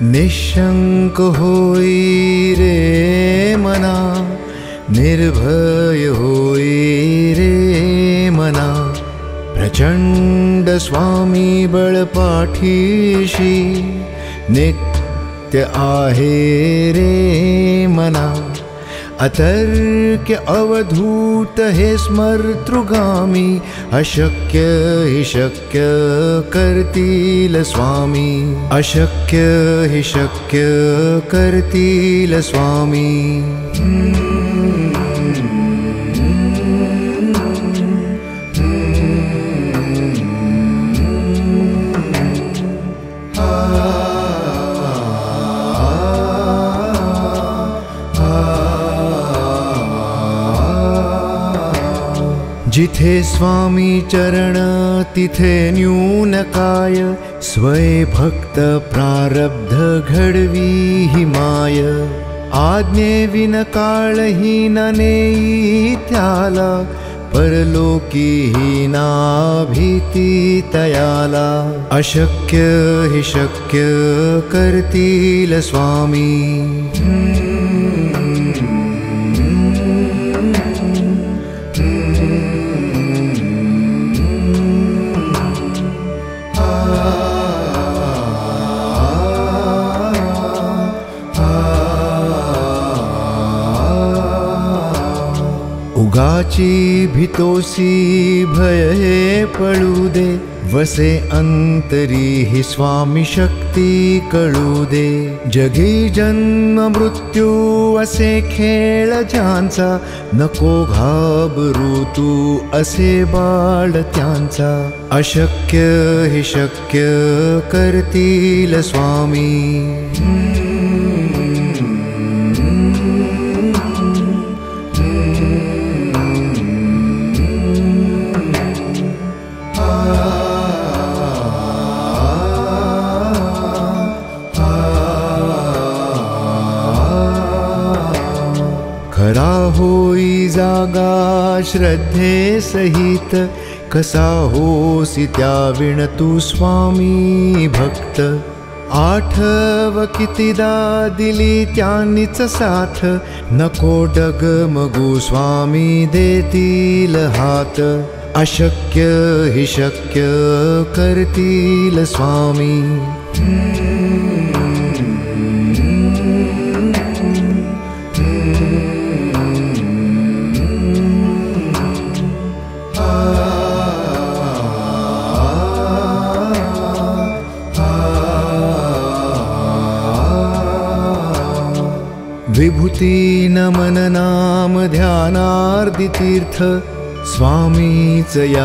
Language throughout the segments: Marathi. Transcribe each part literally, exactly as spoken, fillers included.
निशंक होई रे मना, निर्भय होई रे मना, प्रचंड स्वामी बळपाठीशी नित्य आहे रे मना। अतर्क्य अवधूत हे स्मर्तृगामी, अशक्य हि शक्य करतील स्वामी, अशक्य हि शक्य करतील स्वामी। जिथे स्वामी चरण तिथे न्यून काय, स्वय भक्त प्रारब्ध घडवी ही माय। आज्ञे विन काळही न नेई त्याला, परलोकी ही ना भीती तयाला। अशक्य हि शक्य करतील स्वामी। उगाची भीतोसी भय हे पळू दे, वसे अंतरी ही स्वामी शक्ती कळू दे। जगी जन्म मृत्यू असे खेळ ज्यांचा, नको घाबरू तू असे बाळ त्यांचा। अशक्य हि शक्य करतील स्वामी। खरा होई जागा श्रद्धे सहित, कसा होसी त्या विण तू स्वामी भक्त। आठव कितीदा दिली त्यांनीच साथ, नको डगमगू स्वामी देतील हात। अशक्य हि शक्य करतील स्वामी। विभूती नमन नाम ध्यानार्दी तीर्थ, स्वामीच या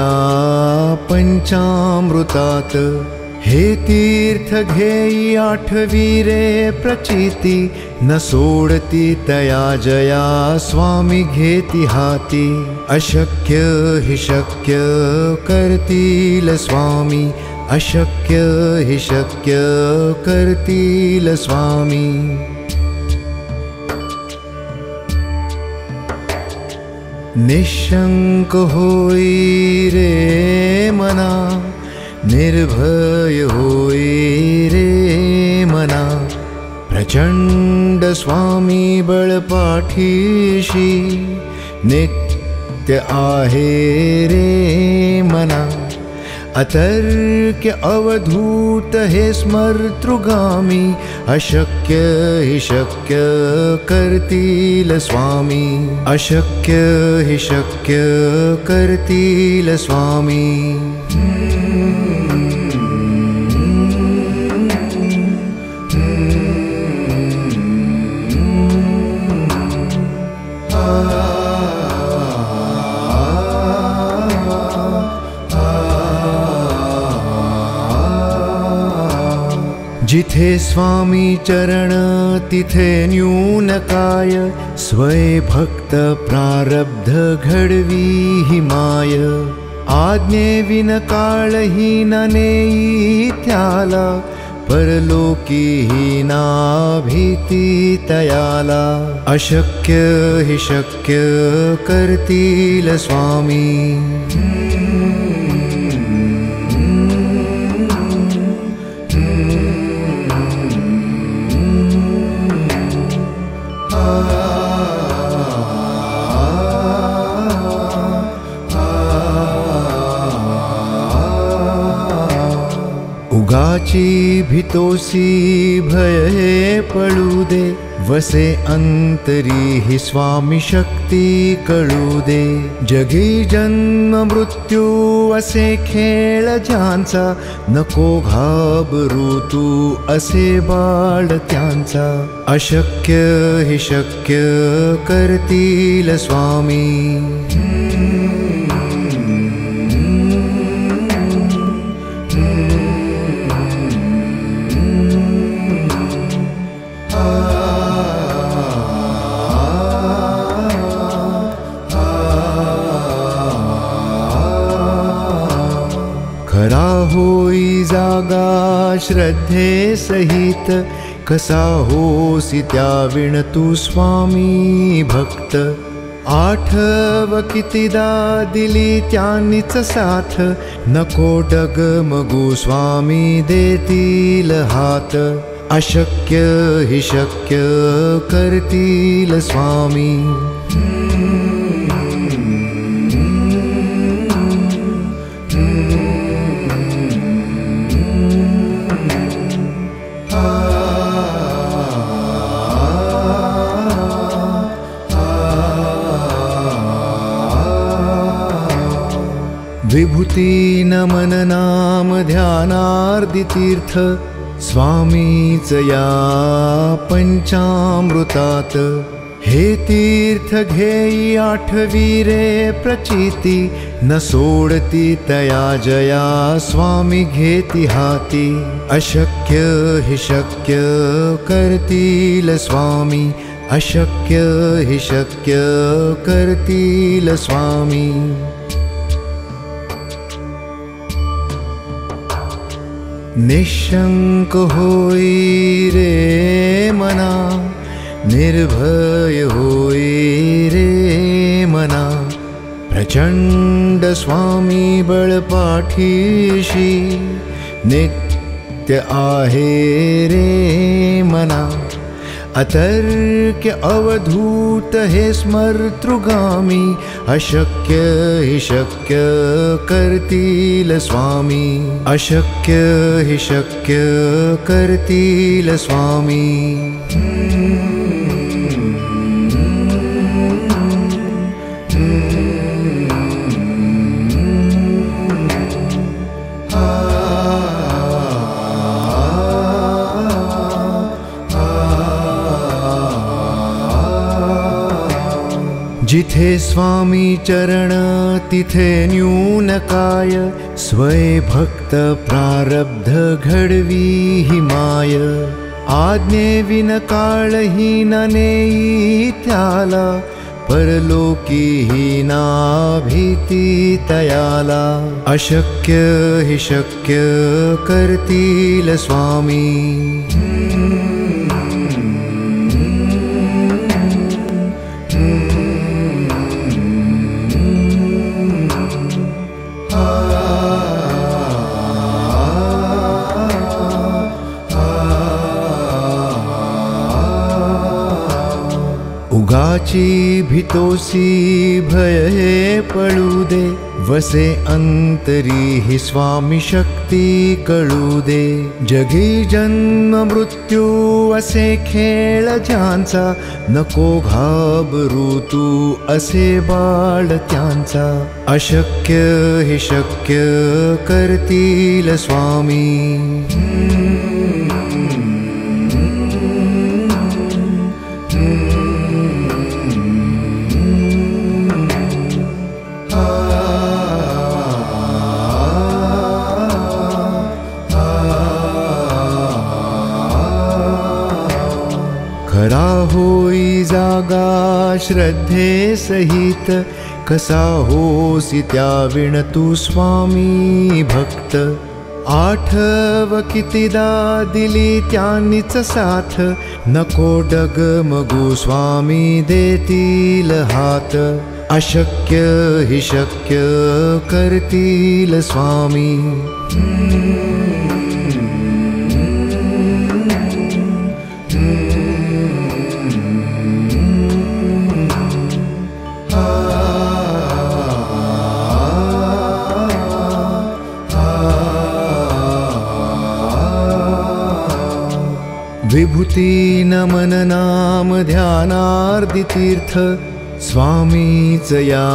पंचामृतात। हे तीर्थ घेई आठवी रे प्रचिती, न सोडती तया जया स्वामी घेती हाती। अशक्य हि शक्य करतील स्वामी, अशक्य हि शक्य करतील स्वामी। निशंक होई रे मना, निर्भय होई रे मना, प्रचंड स्वामी बळपाठीशी नित्य आहे रे मना। अतर्क्य अवधूत हे स्मर्तृगामी, अशक्य हि शक्य करतील स्वामी, अशक्य हि शक्य करतील स्वामी। जिथे स्वामी चरण तिथे न्यून काय, स्वय भक्त प्रारब्ध घडवी ही माय। आज्ञे विन काळही न नेई त्याला, परलोकी ही ना भीती तयाला। अशक्य हि शक्य करतील स्वामी। उगाची भीतोसी भय हे पळू दे, वसे अंतरी ही स्वामी शक्ती कळू दे। जगी जन्म मृत्यू असे खेळ ज्यांचा, नको घाबरू तू असे बाळ त्यांचा। अशक्य हे शक्य करतील स्वामी। खरा होई जागा श्रद्धे सहित, कसा होसी त्या विण तू स्वामी भक्त। आठव कितीदा दिली त्यांनीच साथ, नको डगमगू स्वामी देतील हात। अशक्य हि शक्य करतील स्वामी। विभूती नमन नाम ध्यानार्दी तीर्थ, स्वामीच या पंचामृतात। हे तीर्थ घेई आठवी रे प्रचिती, न सोडती तया जया स्वामी घेती हाती। अशक्य हि शक्य करतील स्वामी, अशक्य हि शक्य करतील स्वामी। निशंक होई रे मना, निर्भय होई रे मना। प्रचंड स्वामी बळपाठीशी, नित्य आहे रे मना। अतर्क्य अवधूत हे स्मर्तृगामी, अशक्य हि शक्य करतील स्वामी। अशक्य हि शक्य करतील स्वामी। जिथे स्वामी चरण तिथे न्यून काय, स्वय भक्त प्रारब्ध घडवी ही माय। आज्ञे विन काळही न नेई त्याला, परलोकी ही ना भीती तयाला। अशक्य हि शक्य करतील स्वामी। उगाची भीतोसी भय हे पळू दे, वसे अंतरी ही स्वामी शक्ती कळू दे। जगी जन्म मृत्यू असे खेळ ज्यांचा, नको घाबरू तू असे बाळ त्यांचा। अशक्य हि शक्य करतील स्वामी। खरा होई जागा श्रद्धे सहित, कसा होसी त्या विण तू स्वामी भक्त। आठव कितीदा दिली त्यांनीच साथ, नको डगमगू स्वामी देतील हात। अशक्य हि शक्य करतील स्वामी। विभूती नमन नाम ध्यानार्दी तीर्थ स्वामीच या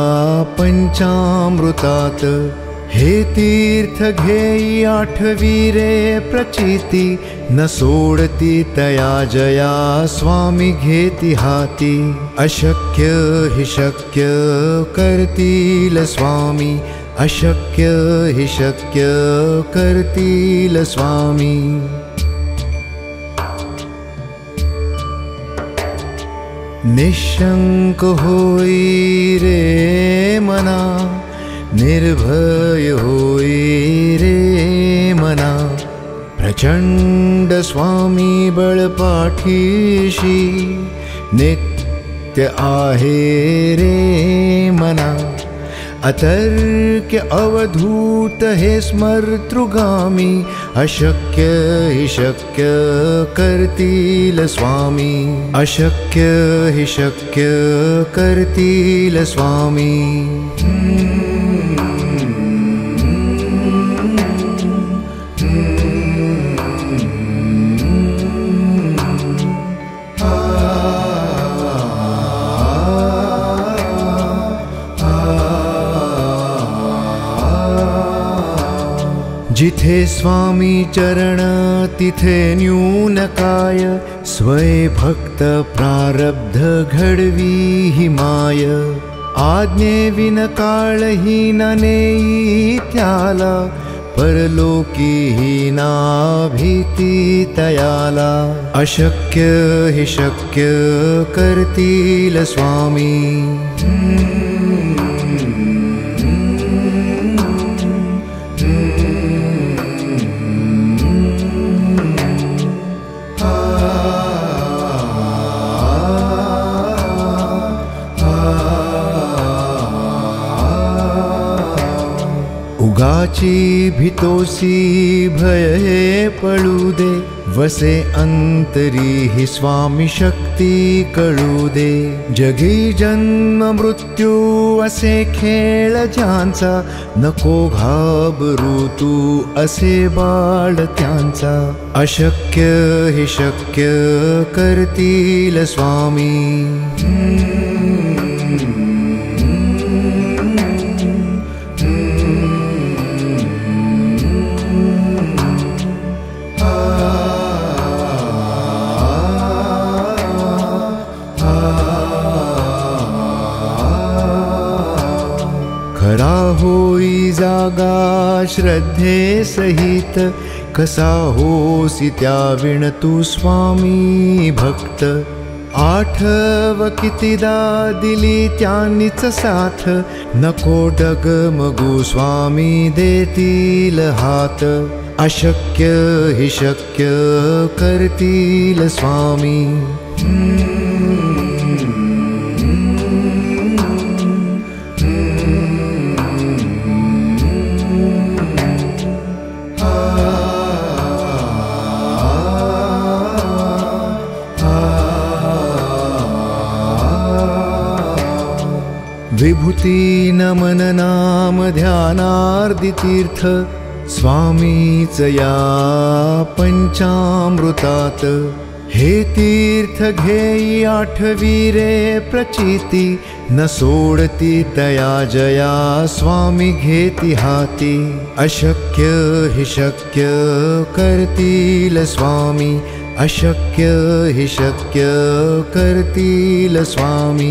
पंचामृतात हे तीर्थ घेई आठवी रे प्रचिती न सोडती तया जया स्वामी घेती हाती अशक्य हि शक्य करतील स्वामी अशक्य हि शक्य करतील स्वामी निशंक होई रे मना निर्भय होई रे मना प्रचंड स्वामी बळपाठीशी नित्य आहे रे मना अतर्क्य अवधूत हे स्मर्तृगामी अशक्य हि शक्य करतील स्वामी अशक्य हि शक्य करतील स्वामी जिथे स्वामी चरण तिथे न्यून काय स्वय भक्त प्रारब्ध घडवी हि माय आज्ञे विन काळही न नेई त्याला परलोकी ही ना भीती तयाला अशक्य हि शक्य करतील स्वामी उगाची भीतोसी भय हे पळू दे वसे अंतरी ही स्वामी शक्ती कळू दे जगी जन्म मृत्यू असे खेळ ज्यांचा नको घाबरू तू असे बाळ त्यांचा अशक्य हि शक्य करतील स्वामी खरा होई जागा श्रद्धे सहित कसा होसी त्या विण तू स्वामी भक्त आठव कितीदा दिली त्यांनीच साथ नको डगमगू स्वामी देतील हात अशक्य हि शक्य करतील स्वामी विभूती नमन नाम ध्यानार्दी तीर्थ स्वामीच या पंचामृतात हे तीर्थ घेई आठवी रे प्रचिती न सोडती तया जया स्वामी घेती हाती अशक्य हि शक्य करतील स्वामी अशक्य हि शक्य करतील स्वामी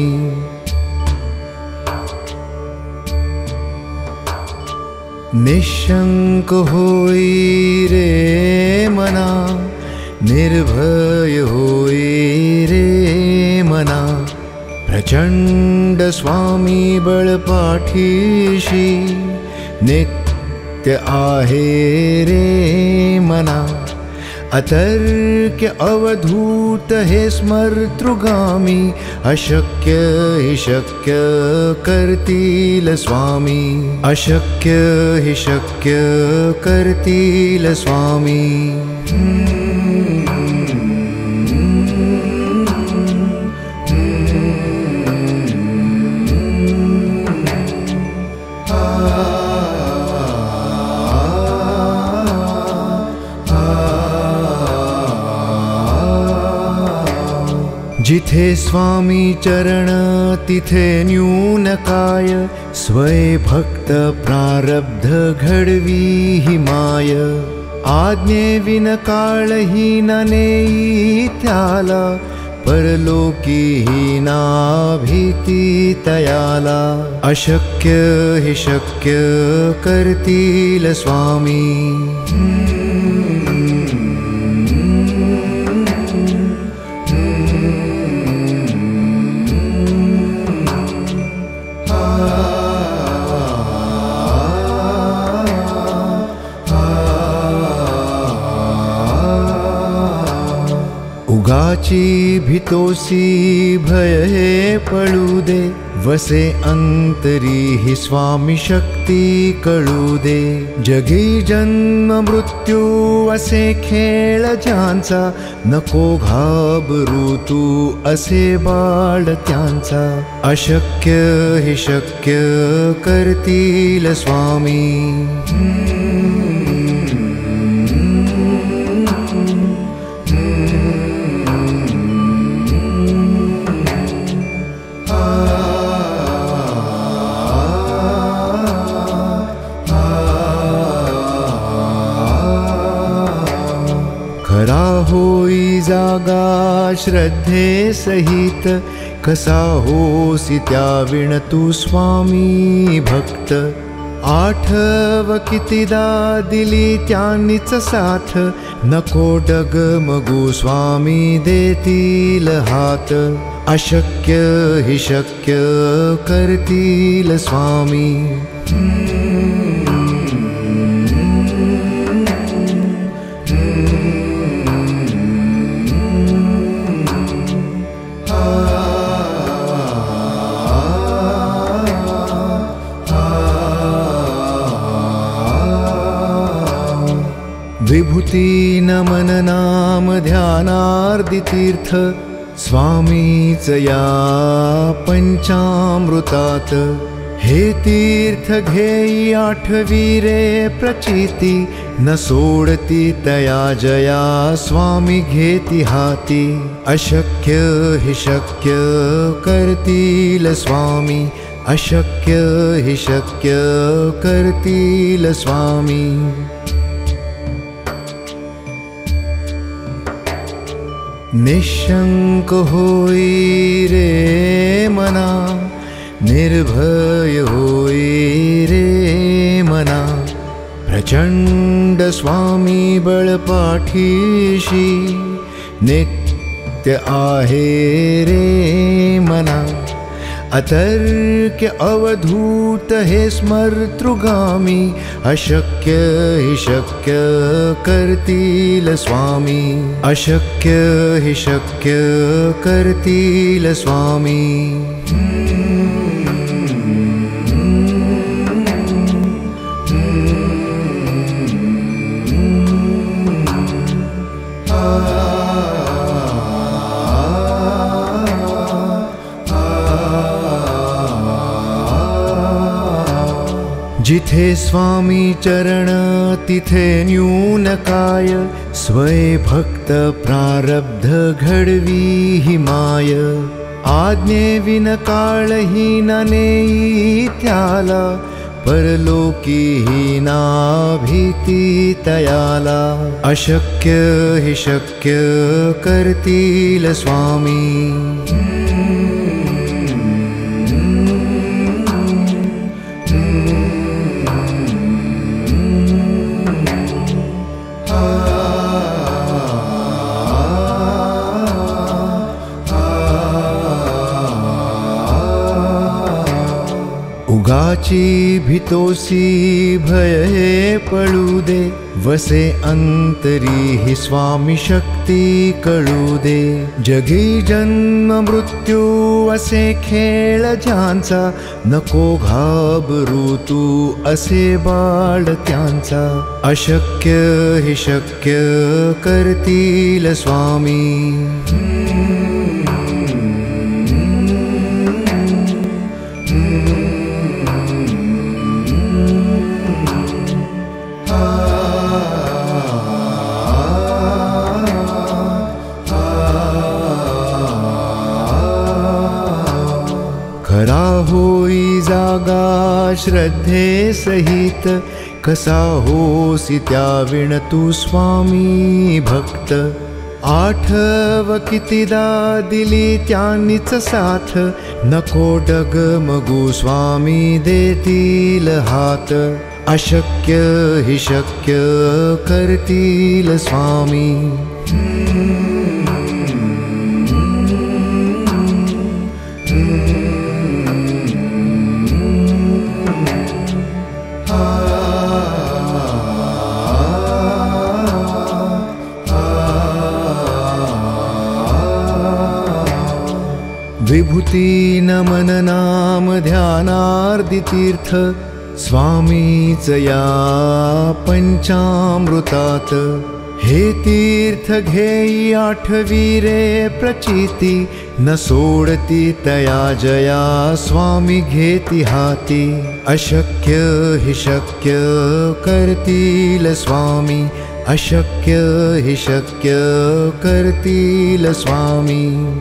निशंक होई रे मना निर्भय होई रे मना प्रचंड स्वामी बळपाठीशी नित्य आहे रे मना अतर्क्य अवधूत हे स्मर्तृगामी अशक्य हि शक्य करतील स्वामी अशक्य हि शक्य करतील स्वामी जिथे स्वामी चरण तिथे न्यून काय, स्वय भक्त प्रारब्ध घडवी ही माय। आज्ञे विन काळही न नेई त्याला, परलोकी ही ना भीती तयाला। अशक्य हे शक्य करतील स्वामी। उगाची भीतोसी भय हे पळू दे, वसे अंतरी ही स्वामी शक्ती कळू दे। जगी जन्म मृत्यू असे खेळ ज्यांचा, नको घाबरू तू असे बाळ त्यांचा। अशक्य हे शक्य करतील स्वामी। खरा होई जागा श्रद्धे सहित, कसा होसी त्या विण तू स्वामी भक्त। आठव कितीदा दिली त्यांनीच साथ, नको डगमगू स्वामी देतील हात। अशक्य हि शक्य करतील स्वामी। विभूती नमन नाम ध्यानार्दी तीर्थ, स्वामीच या पंचामृतात। हे तीर्थ घेई आठवी रे प्रचिती, न सोडती तया जया स्वामी घेती हाती। अशक्य हि शक्य करतील स्वामी। अशक्य हि शक्य करतील स्वामी। निशंक होई रे मना, निर्भय होई रे मना। प्रचंड स्वामी बळपाठीशी, नित्य आहे रे मना। अतर्क्य अवधूत हे स्मर्तृगामी, अशक्य हि शक्य करतील स्वामी। अशक्य हि शक्य करतील स्वामी। जिथे स्वामी चरण तिथे न्यून काय, स्वय भक्त प्रारब्ध घडवी ही माय। आज्ञे विन काळही न नेई त्याला, परलोकी ही ना भीती तयाला। अशक्य हि शक्य करतील स्वामी। उगाची भीतोसी भय हे पळू दे, वसे अंतरी ही स्वामी शक्ती कळू दे। जगी जन्म मृत्यू असे खेळ ज्यांचा, नको घाबरू तू असे बाळ त्यांचा। अशक्य हि शक्य करतील स्वामी। खरा होई जागा श्रद्धे सहित, कसा होसी त्या विण तू स्वामी भक्त। आठव कितीदा दिली त्यांनीच साथ, नको डगमगू स्वामी देतील हात। अशक्य हि शक्य करतील स्वामी। विभूती नमन नाम ध्यानार्दी तीर्थ, स्वामीच या पंचामृतात। हे तीर्थ घेई आठवी रे प्रचिती, न सोडती तया जया स्वामी घेती हाती। अशक्य हि शक्य करतील स्वामी, अशक्य हि शक्य करतील स्वामी।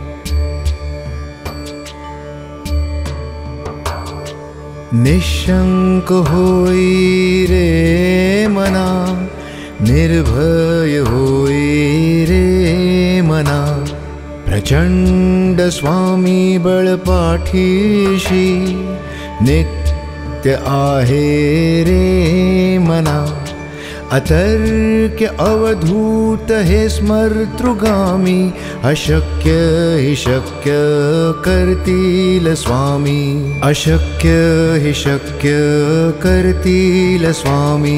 निशंक होई रे मना, निर्भय होई रे मना। प्रचंड स्वामी बळपाठीशी, नित्य आहे रे मना। अतर्क्य अवधूत हे स्मर्तृगामी, अशक्य हि शक्य करतील स्वामी, अशक्य हि शक्य करतील स्वामी।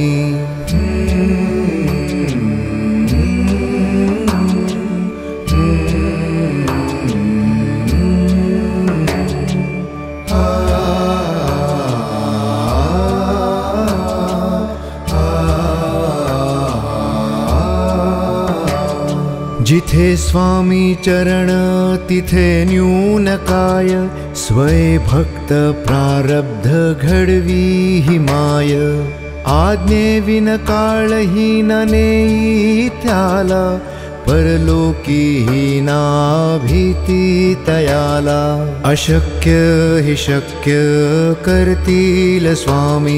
जिथे स्वामी चरण तिथे न्यून काय, स्वय भक्त प्रारब्ध घडवी ही माय। आज्ञे विन काळहीन नेई त्याला, परलोकी ही ना भीती तयाला। अशक्य हि शक्य करतील स्वामी।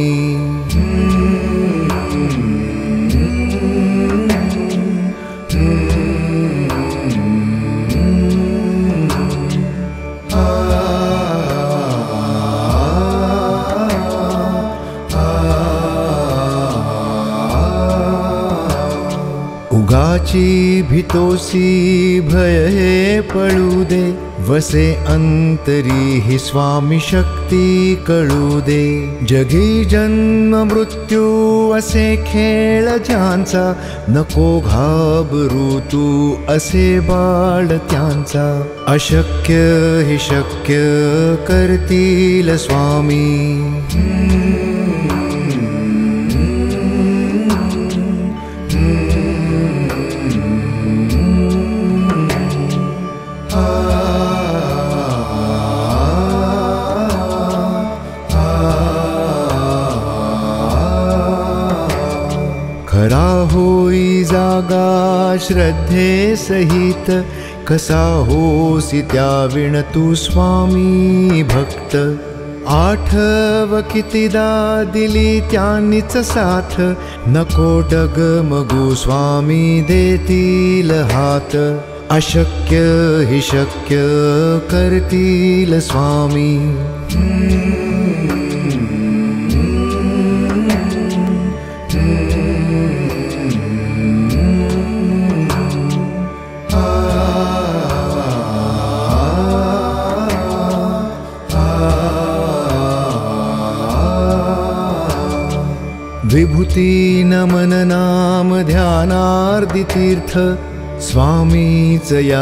उगाची भीतोसी भय हे पळू दे, वसे अंतरी ही स्वामी शक्ती कळू दे। जगी जन्म मृत्यू असे खेळ ज्यांचा, नको घाबरू तू असे बाळ त्यांचा। अशक्य हि शक्य करतील स्वामी। खरा होई जागा श्रद्धे सहित, कसा होसी त्या विण तू स्वामी भक्त। आठव कितीदा दिली त्यांनीच साथ, नको डगमगू स्वामी देतील हात। अशक्य हि शक्य करतील स्वामी। विभूती नमन नाम ध्यानार्दी तीर्थ, स्वामीच या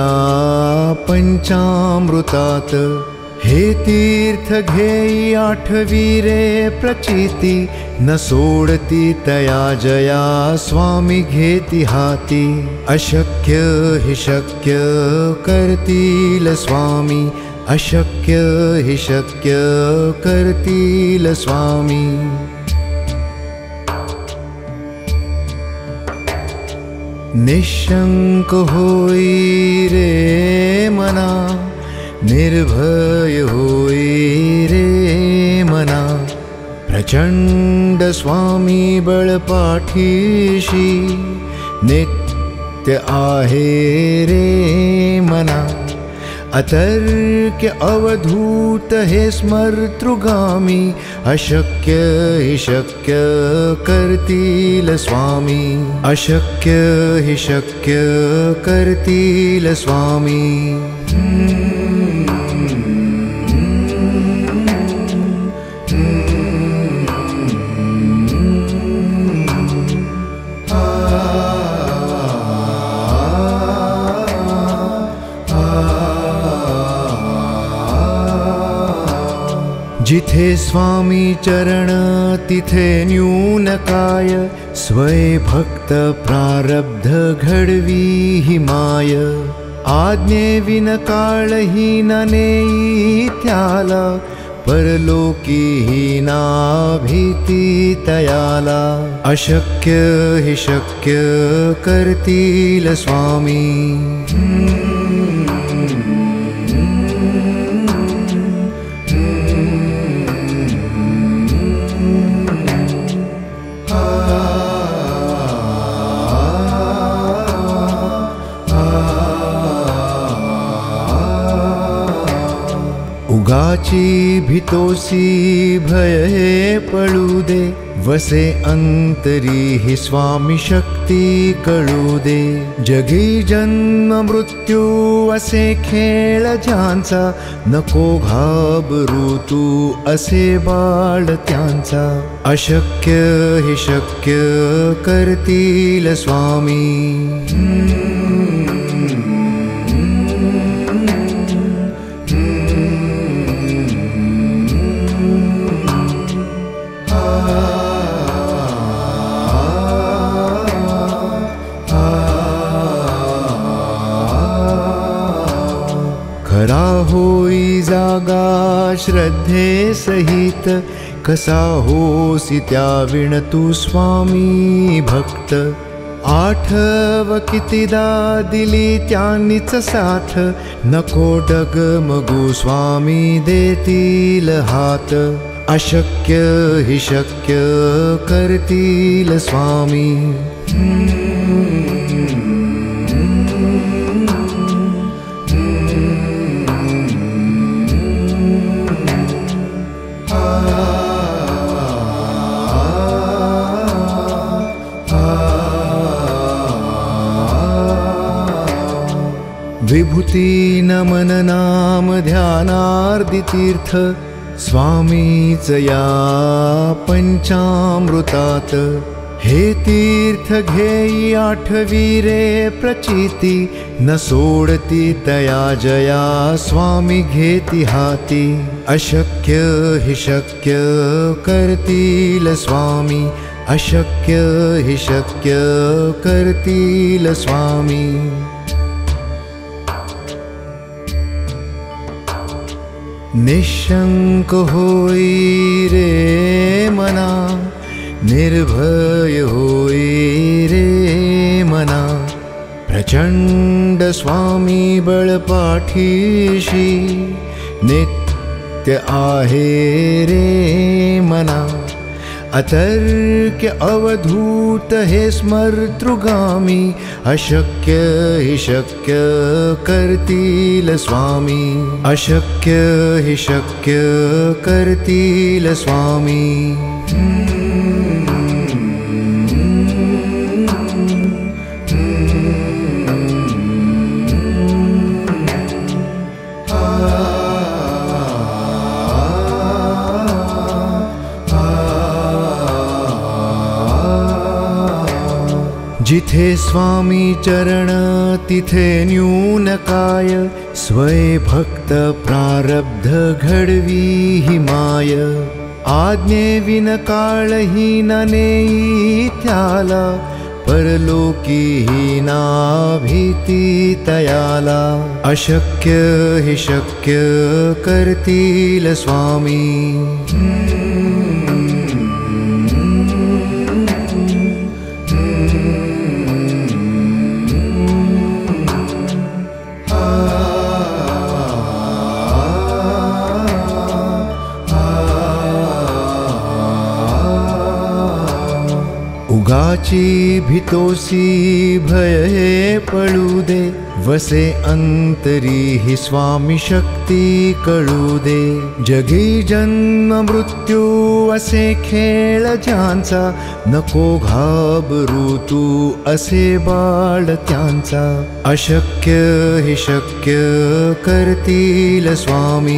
पंचामृतात। हे तीर्थ घेई आठवी रे प्रचिती, न सोडती तया जया स्वामी घेती हाती। अशक्य हि शक्य करतील स्वामी, अशक्य हि शक्य करतील स्वामी। निशंक होई रे मना, निर्भय होई प्रचंड स्वामी बळपाठीशी नित्य आहे रे मना अतर्क्य अवधूत हे स्मर्तृगामी अशक्य हि शक्य करतील स्वामी अशक्य हि शक्य करतील स्वामी जिथे स्वामी चरण तिथे न्यून काय स्वय भक्त प्रारब्ध घडवी हि माय आज्ञे विन काळहीन नेई त्याला परलोकी ही ना भीती तयाला अशक्य हि शक्य करतील स्वामी उगाची भीतोसी भय हे पळू दे वसे अंतरी ही स्वामी शक्ती कळू दे जगी जन्म मृत्यू असे खेळ ज्यांचा नको घाबरू तू असे बाळ त्यांचा अशक्य हि शक्य करतील स्वामी खरा होई जागा श्रद्धे सहित कसा होसी त्या विण तू स्वामी भक्त आठव कितीदा दिली त्यांनीच साथ नको डगमगू स्वामी देतील हात अशक्य हि शक्य करतील स्वामी विभूती नमन नाम ध्यानार्दी तीर्थ स्वामीच या पंचामृतात हे तीर्थ घेई आठवी रे प्रचिती न सोडती तया जया स्वामी घेती हाती अशक्य हि शक्य करतील स्वामी अशक्य हि शक्य करतील स्वामी निशंक होई रे मना निर्भय होई रे मना प्रचंड स्वामी बळपाठीशी नित्य आहे रे मना अतर्क्य अवधूत हे स्मर्तृगामी अशक्य हि शक्य करतील स्वामी अशक्य हि शक्य करतील स्वामी जिथे स्वामी चरण तिथे न्यून काय स्वय भक्त प्रारब्ध घडवी हि माय आज्ञे विन काळहीन नेई त्याला परलोकी ही ना भीती तयाला अशक्य हि शक्य करतील स्वामी उगाची भीतोसी भय हे पळू दे, वसे अंतरी ही स्वामी शक्ती कळू दे। जगी जन्म मृत्यू असे खेळ ज्यांचा, नको घाबरू तू असे बाळ त्यांचा। अशक्य हे शक्य करतील स्वामी।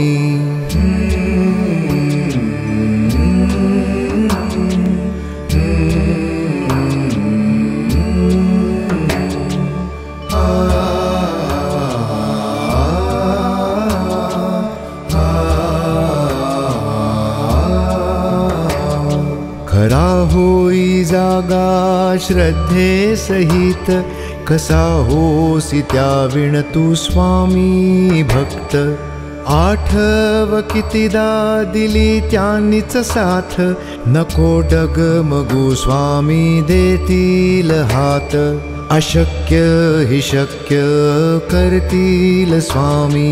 खरा होई जागा श्रद्धे सहित, कसा होसी त्या विण तू स्वामी भक्त। आठव कितीदा दिली त्यांनीच साथ, नको डगमगू स्वामी देतील हात। अशक्य हि शक्य करतील स्वामी।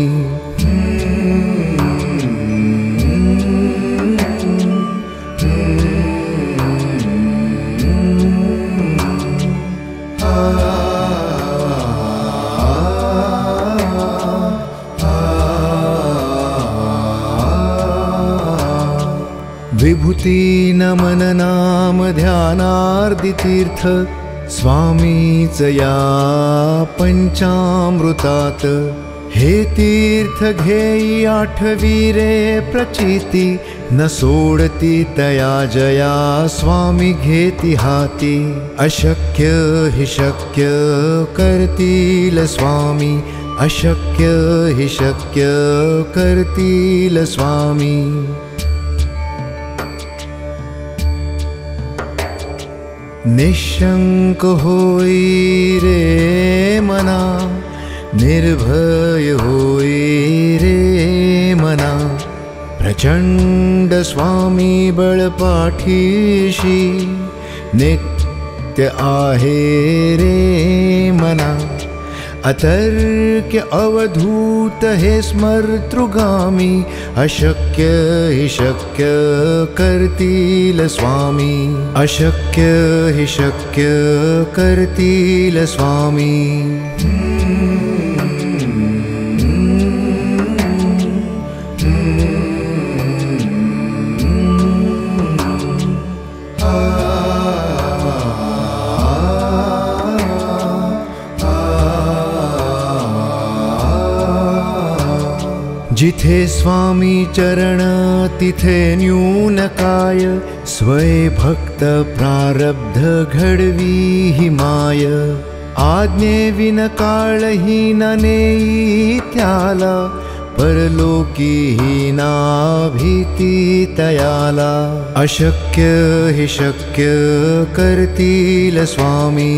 विभूती नमन नाम ध्यानार्दी तीर्थ, स्वामीच या पंचामृतात। हे तीर्थ घेई आठवी रे प्रचिती, न सोडती तया जया स्वामी घेती हाती। अशक्य हि शक्य करतील स्वामी, अशक्य हि शक्य करतील स्वामी। निशंक होई रे मना, निर्भय होई रे मना। प्रचंड स्वामी बळ पाठीशी, नित्य आहे रे मना। अतर्क्य अवधूत हे स्मर्तृगामी, अशक्य हि शक्य करतील स्वामी। अशक्य हि शक्य करतील स्वामी। जिथे स्वामी चरण तिथे न्यून काय, स्वय भक्त प्रारब्ध घडवी ही माय। आज्ञे विन काळही न नेई त्याला, परलोकी ही ना भीती तयाला। अशक्य हि शक्य करतील स्वामी।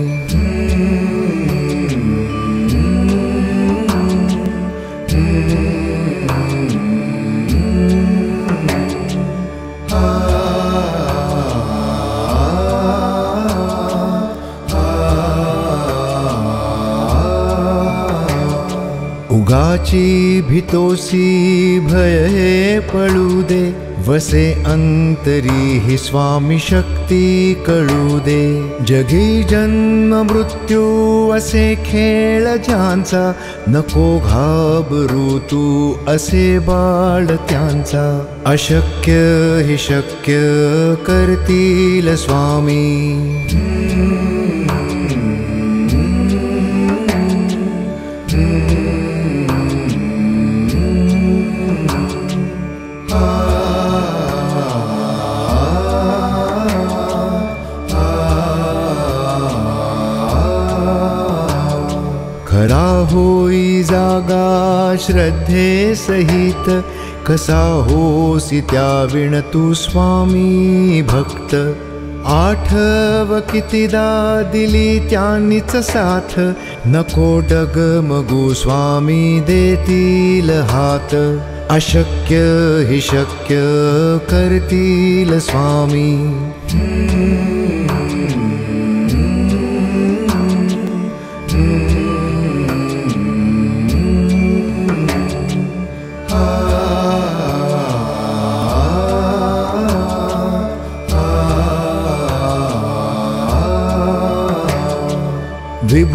उगाची भीतोसी भय हे पळू दे, वसे अंतरी ही स्वामी शक्ती कळू दे। जगी जन्म मृत्यू असे खेळ ज्यांचा, नको घाबरू तू असे बाळ त्यांचा। अशक्य हि शक्य करतील स्वामी। खरा होई जागा श्रद्धे सहित, कसा होसी त्या विण तू स्वामी भक्त। आठव कितीदा दिली त्यांनीच साथ, नको डगमगू स्वामी देतील हात। अशक्य हि शक्य करतील स्वामी।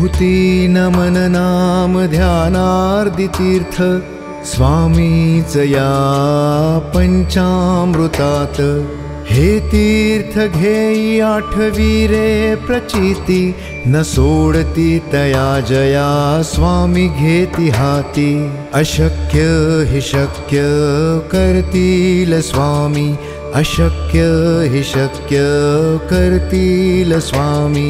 विभूती नमन नाम ध्यानार्दी तीर्थ स्वामीच या पंचामृतात हे तीर्थ घेई आठवी रे प्रचिती न सोडती तया जया स्वामी घेती हाती अशक्य हि शक्य करतील स्वामी अशक्य हि शक्य करतील स्वामी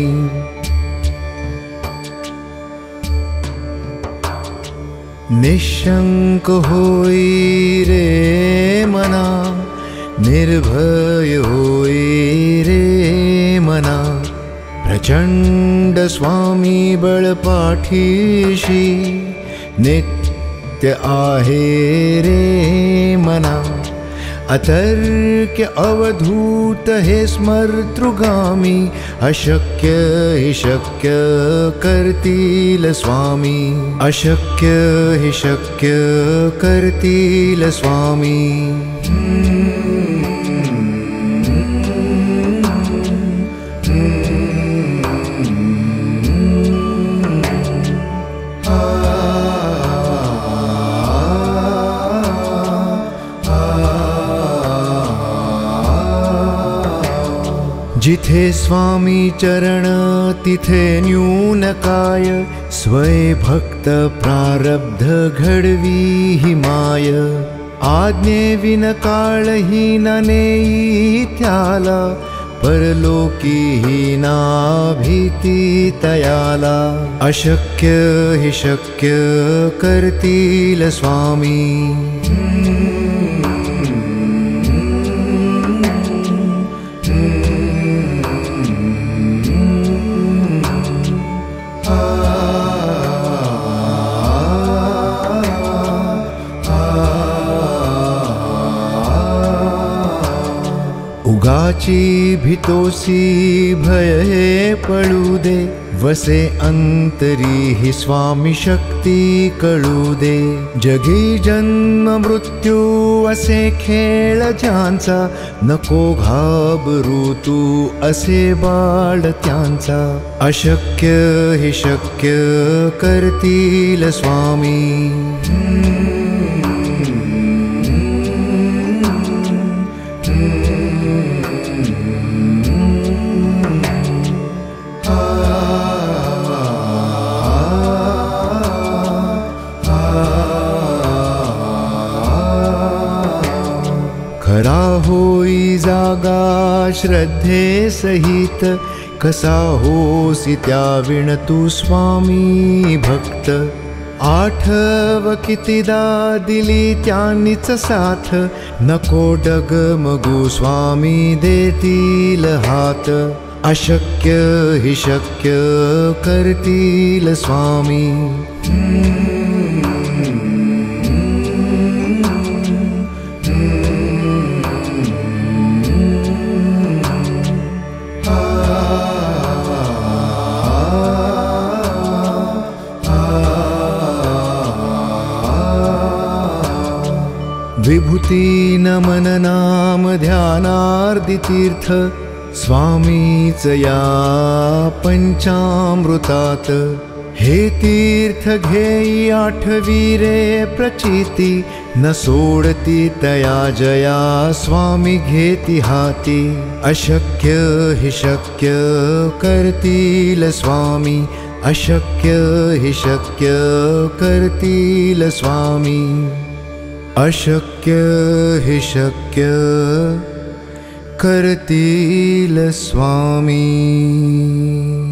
निशंक होई रे मना निर्भय होई रे मना प्रचंड स्वामी बळपाठीशी नित्य आहे रे मना अतर्क्य अवधूत हे स्मर्तृगामी अशक्य हि शक्य करतील स्वामी अशक्य हि शक्य करतील स्वामी जिथे स्वामी चरण तिथे न्यून काय स्वय भक्त प्रारब्ध घडवी हि माय आज्ञे विन काळही न नेई त्याला परलोकी ही ना भीती तयाला अशक्य हि शक्य करतील स्वामी उगाची भितोसी भय हे पळू दे वसे अंतरी ही स्वामी शक्ती कळू दे जगी जन्म मृत्यू असे खेळ ज्यांचा नको घाबरू तू असे बाळ त्यांचा अशक्य हि शक्य करतील स्वामी खरा होई जागा श्रद्धे सहित कसा होसी त्या विण तू स्वामी भक्त आठव कितीदा दिली त्यांनीच साथ नको डगमगू स्वामी देतील हात अशक्य हि शक्य करतील स्वामी विभूती नमन नाम ध्यानार्दी तीर्थ स्वामीच या पंचामृतात हे तीर्थ घेई आठवी रे प्रचिती न सोडती तया जया स्वामी घेती हाती अशक्य हि शक्य करतील स्वामी अशक्य हि शक्य करतील स्वामी अशक्य हि शक्य करतील स्वामी।